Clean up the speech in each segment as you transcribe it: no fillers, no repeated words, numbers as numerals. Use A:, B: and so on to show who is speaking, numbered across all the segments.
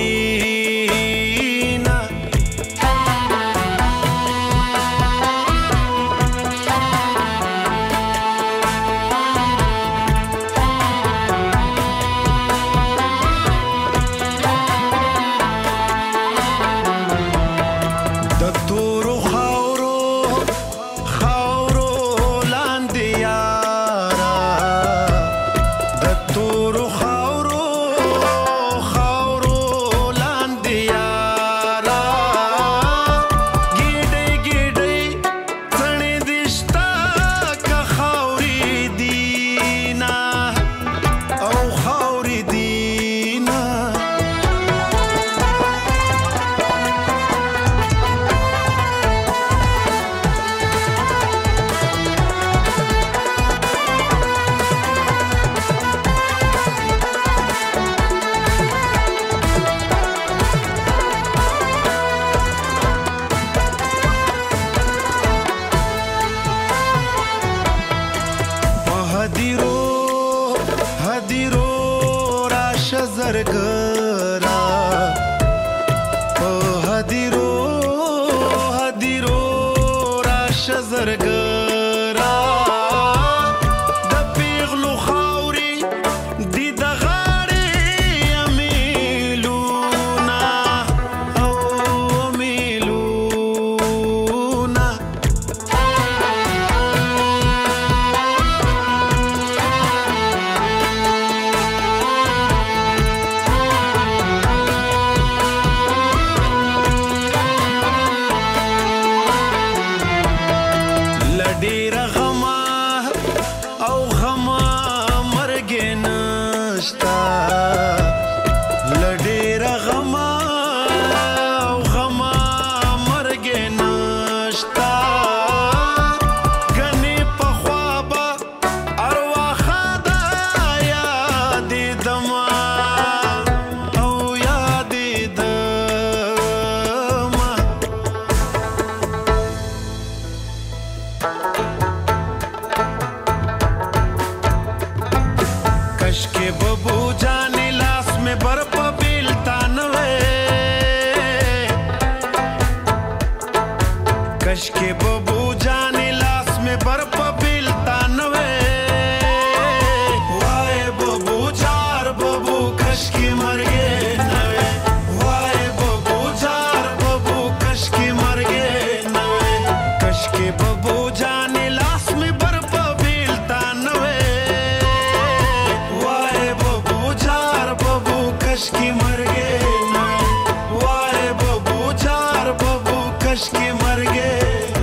A: دينا د تورو خاورو لاندې یارا د تورو خاورو لاندې یارا ګیډې ګیډې څڼې دې شته که خاورې دينا او خاورې دينا هدیرو راشه زرګرا په هدیرو راشه زرګرا د پیغلو خاوري دي د غاړې امیلونا او امیلونا ډېر غما او غما مرګ نشتا ډېر غما او غما مرګ نشتا ګنې پخوا به ارواښه د یادې دما او یادې دما कशके बबू जाने लास में बर्फ बिलता नवे कशके बबू जाने लास में बर्फ बिलता नवे वाए बबू जार बबू कशके मर गए नवे वाए बबू जार बबू कशके मर गए नवे कशके बबू जाने लास में बर्फ बिलता नवे कशकी मर गए वाए बबू जार बबू कशकी मर गए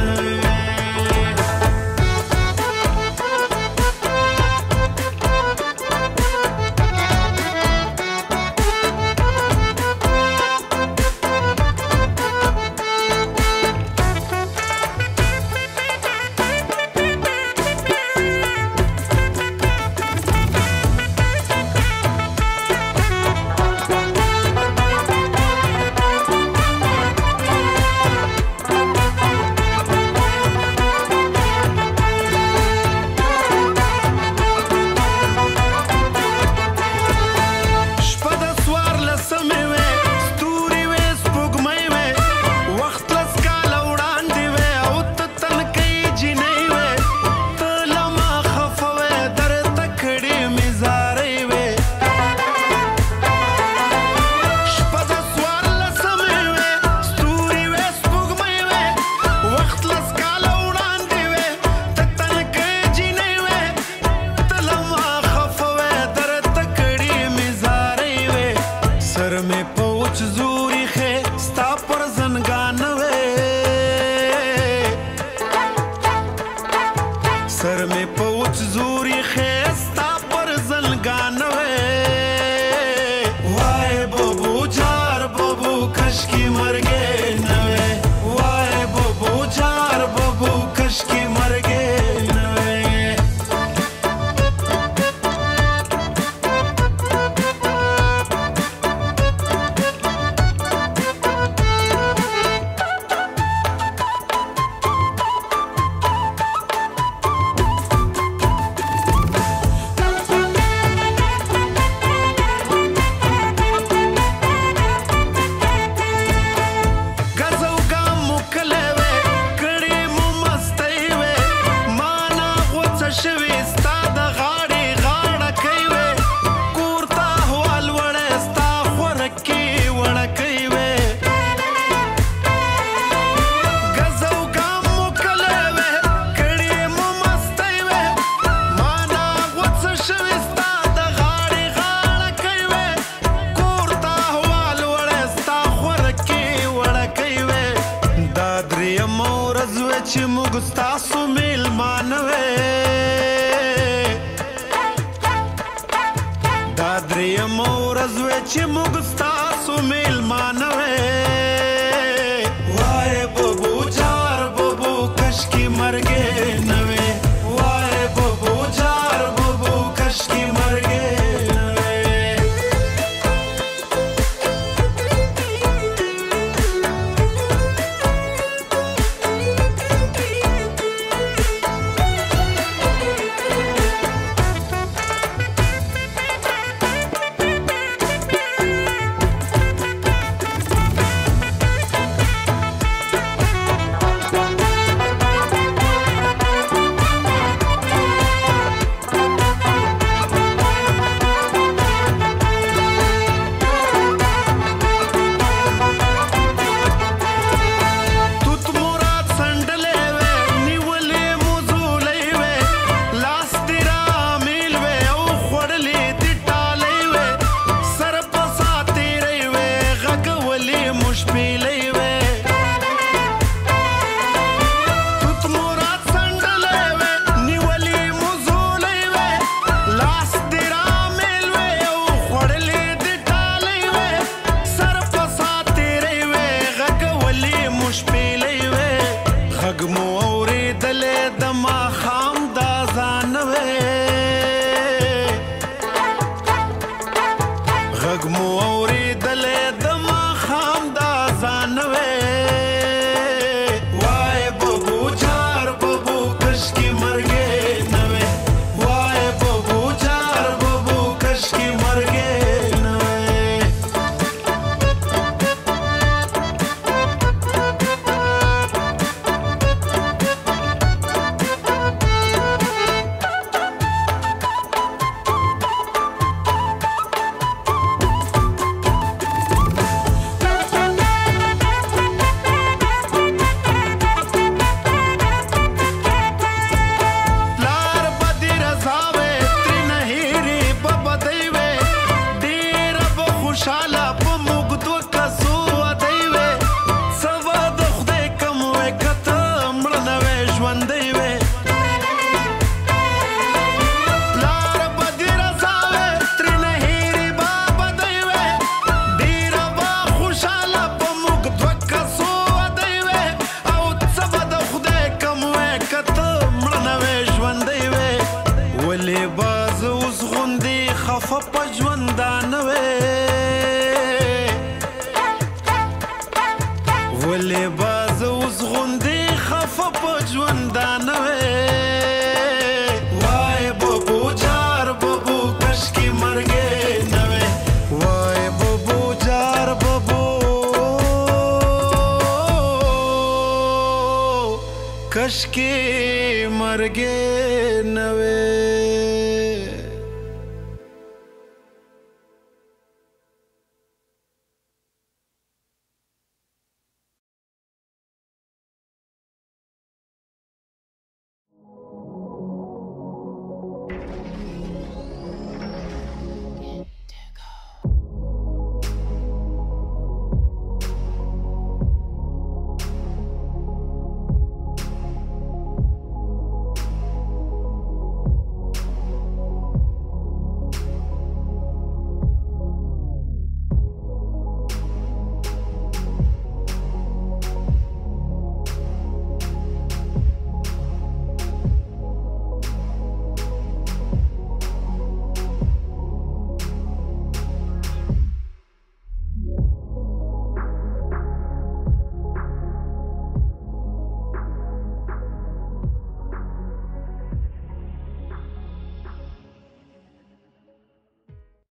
A: सर में पहुँच जूरी खेस्ता पर जलगानवे वाए बबू जार बबू कशकी मर गए नवे वाए बबू जार बबू कशकी मर गए नवे چې موږ ستاسو میلمانه وې دا درېیمه ورځ وې چې موږ ستاسو میلمانه وې وای ببو جار ببو کشکې مرګې نه وې وای ببو جار ببو کشکې مرګې نه وې غږ مو اورېدلې د ماښام د اذان وې وای ببو جار ببو کشکې مرګې نه وې وای ببو جار ببو کشکې مرګې نه وې خفه په ژوندانه وې ولې به زه اوس غوندې خفه په ژوندانه وې وای ببو جار ببو کشکې مرګې نه وې وای ببو جار ببو کشکې مرګې نه وې